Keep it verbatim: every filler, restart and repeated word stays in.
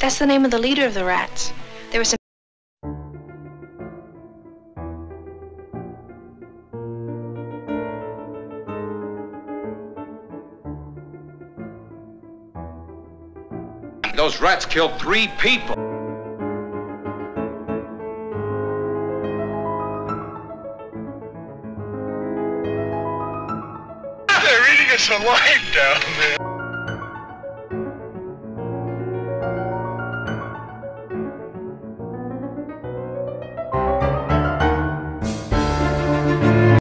That's the name of the leader of the rats. There was some... Those rats killed three people. They're eating us alive down there.